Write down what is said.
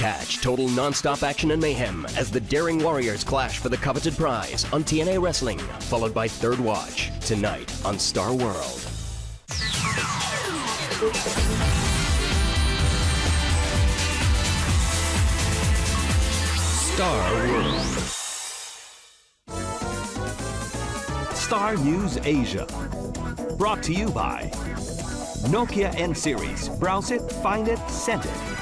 Catch total non-stop action and mayhem as the Daring Warriors clash for the coveted prize on TNA Wrestling, followed by Third Watch, tonight on Star World. Star World. Star News Asia. Brought to you by Nokia N Series. Browse it, find it, send it.